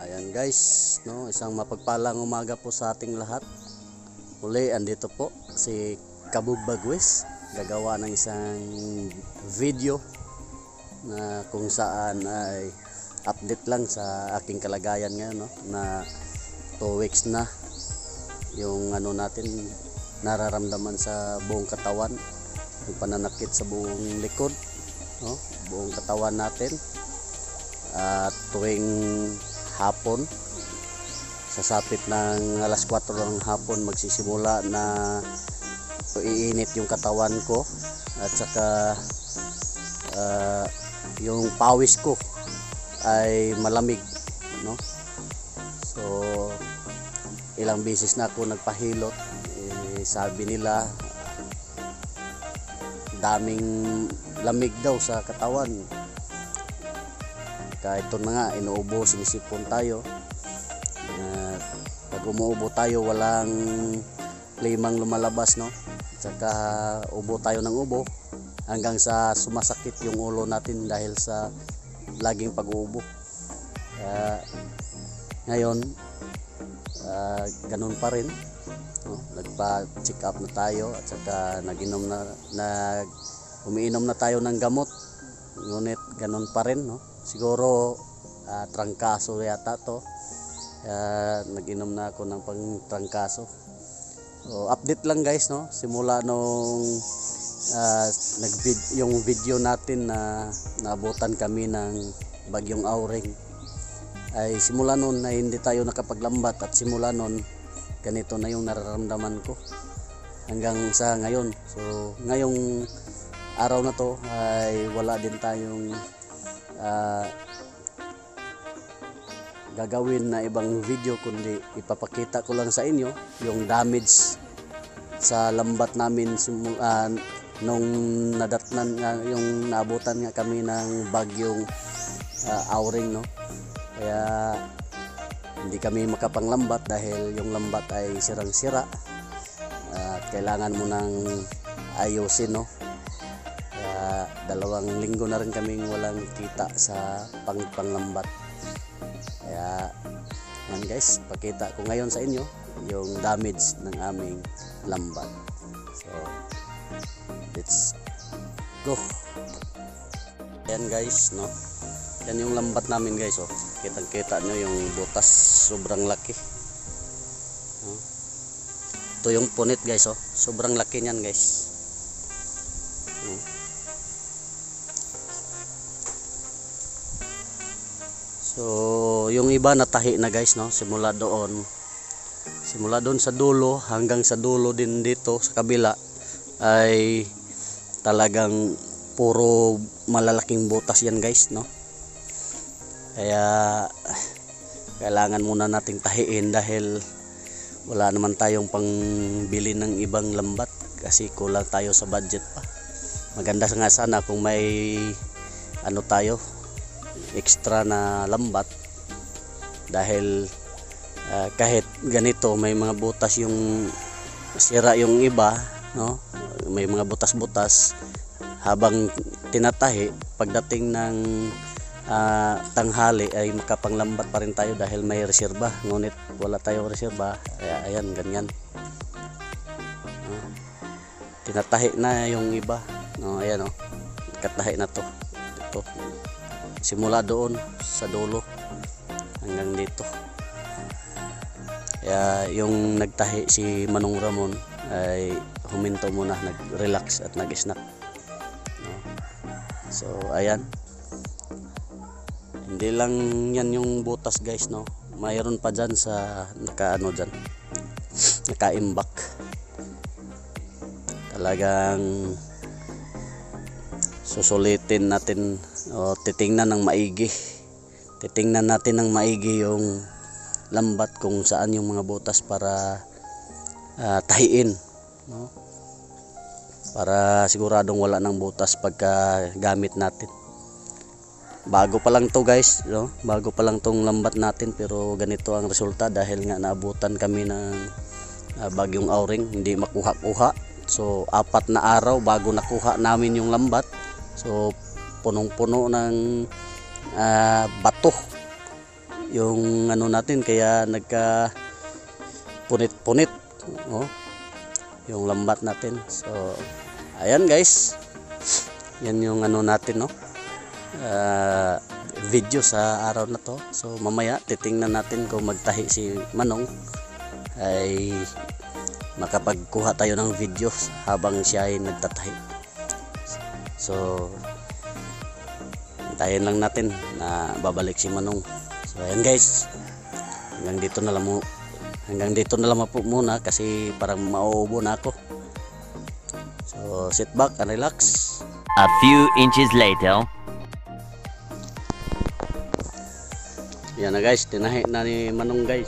Ayan guys, no, isang mapagpalang umaga po sa ating lahat. Uli, andito po si Kabug Bagwes, gagawa ng isang video na kung saan ay update lang sa aking kalagayan ngayon, no, na 2 weeks na yung natin nararamdaman sa buong katawan, yung pananakit sa buong likod, no, buong katawan natin. At tuwing hapon, sasapit ng alas 4 ng hapon, magsisimula na iinit yung katawan ko at saka yung pawis ko ay malamig, no? So ilang beses na ako nagpahilot, sabi nila daming lamig daw sa katawan. Kahit ito na nga, inuubo, sinisipon tayo. Pag umuubo tayo, walang limang lumalabas, no? Saka ubo tayo ng ubo hanggang sa sumasakit yung ulo natin dahil sa laging pag-uubo. Ngayon, ganun pa rin, no? Nagpa-check up na tayo at saka umiinom na tayo ng gamot. Ngunit ganun pa rin, no? Siguro trangkaso yata to. Nag-inom na ako ng pang-trangkaso. So, update lang guys, no? Simula nung yung video natin na naabutan kami ng bagyong Auring, ay simula nun na hindi tayo nakapaglambat, at simula nun ganito na yung nararamdaman ko hanggang sa ngayon. So ngayong araw na to ay wala din tayong gagawin na ibang video, kundi ipapakita ko lang sa inyo yung damage sa lambat namin nung nadatnan nga, yung naabutan nga kami ng bagyong Auring, no? Kaya hindi kami makapanglambat dahil yung lambat ay sirang-sira at kailangan mo nang ayusin, no? 2 linggo na rin kaming walang kita sa panglambat. Kaya yan guys, pakita ko ngayon sa inyo yung damage ng aming lambat. So let's go. Yan guys, no, yan yung lambat namin guys, oh. Kitang kita nyo yung butas, sobrang laki, no? Ito yung punit guys, oh. Sobrang laki nyan guys, no? So yung iba natahi na guys, no? Simula doon sa dulo hanggang sa dulo din dito sa kabila ay talagang puro malalaking butas yan guys, no? Kaya kailangan muna nating tahiin dahil wala naman tayong pangbili ng ibang lambat kasi kulang tayo sa budget pa. Maganda nga sana kung may tayo, extra na lambat, dahil kahit ganito may mga butas, yung sira yung iba, no? May mga butas-butas, habang tinatahi, pagdating ng tanghali ay makapanglambat pa rin tayo dahil may reserba. Ngunit wala tayong reserba, kaya ayan, ganyan, tinatahi na yung iba, no? Ayan, no? Katahi na to. Ito simula doon sa dulo hanggang dito. Kaya yung nagtahi si Manong Ramon ay huminto muna, nag-relax at nag-snack, no? So ayan, hindi lang yan yung butas guys, no? Mayroon pa dyan sa nakaimbak. Talagang susulitin natin, o titingnan natin ng maigi yung lambat, kung saan yung mga butas para tahiin, no? Para siguradong wala ng butas pagka gamit natin. Bago pa lang to guys, no? Bago pa lang tong lambat natin, pero ganito ang resulta dahil nga naabutan kami ng bagyong Auring, hindi makuha-kuha. So 4 na araw bago nakuha namin yung lambat. So punong-puno ng bato yung ano natin, kaya nagka punit-punit, oh, yung lambat natin. So ayan guys, yan yung ano natin, no, video sa araw na to. So mamaya titingnan natin kung magtahi si Manong, ay makapagkuha tayo ng video habang siya ay nagtatahi. So hintayin lang natin na babalik si Manong. So ayan guys, hanggang dito na lang po muna kasi parang mauubo na ako. So sit back and relax. A few inches later. Yan na guys, tinahi na ni Manong guys.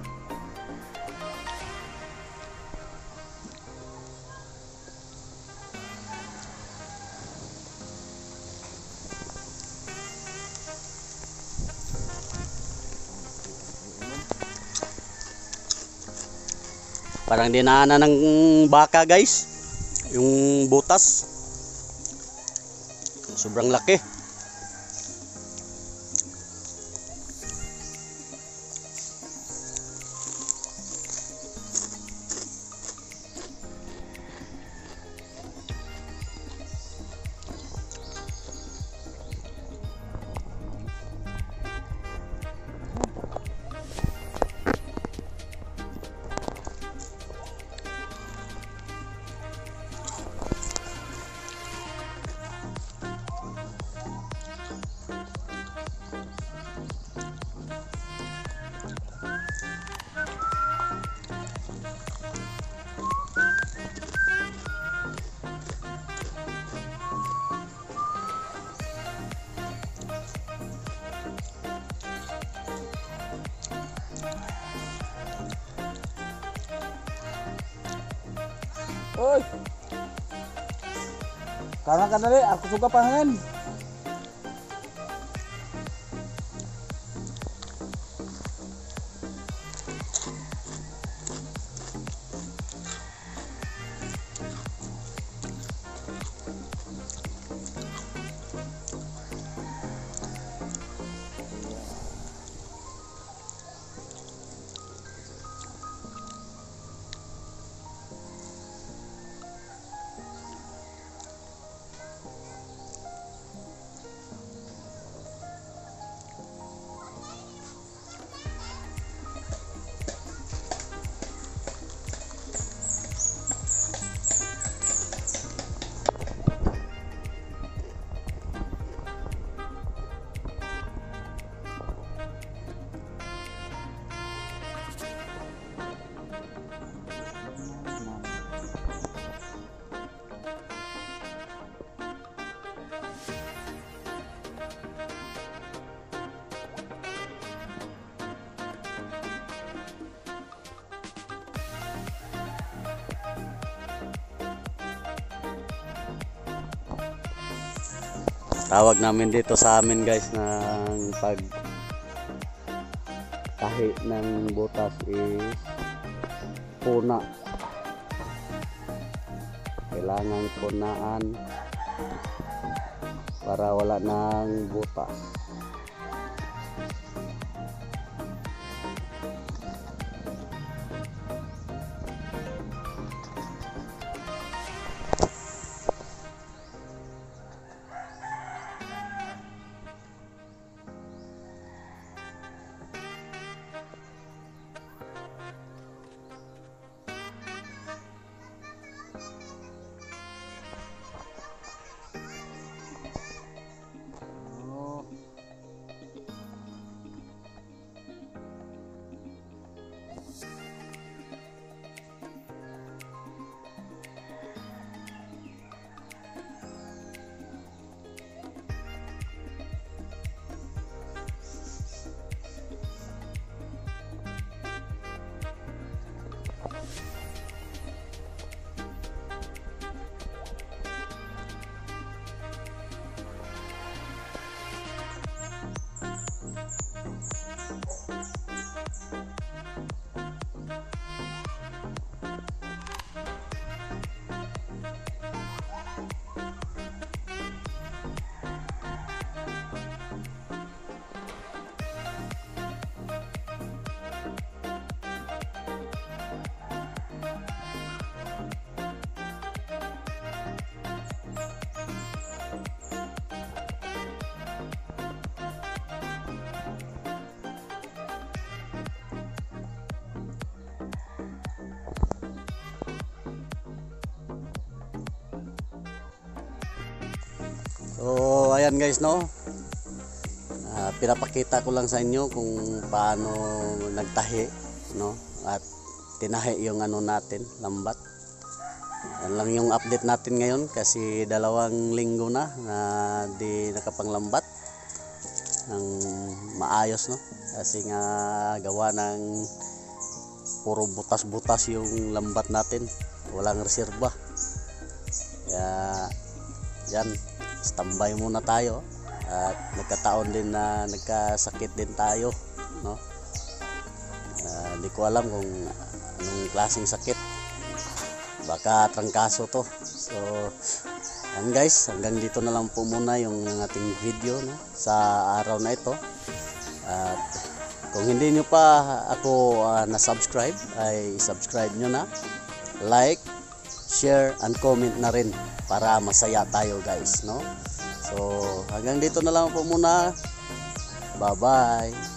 Parang dinaanan ng baka guys, yung butas. Sobrang laki. Oy. Karena dali, aku suka pangan. Tawag namin dito sa amin guys ng pag tahi ng butas is puna. Kailangan punaan para wala ng butas. So ayan guys, no, pinapakita ko lang sa inyo kung paano nagtahi, no, at tinahi yung ano natin, lambat. Yan lang yung update natin ngayon kasi 2 linggo na di nakapanglambat ng maayos, no, kasi nga gawa ng puro butas-butas yung lambat natin, walang reserba. Kaya yan, standby muna tayo at nagkataon din na nagkasakit din tayo, no. Hindi ko alam kung anong klaseng sakit, baka trangkaso to. So yan guys, hanggang dito na lang po muna yung ating video, no, sa araw na ito. At kung hindi nyo pa ako na-subscribe, ay subscribe nyo na, like, share and comment na rin para masaya tayo guys, no. So hanggang dito na lang po muna. Bye bye.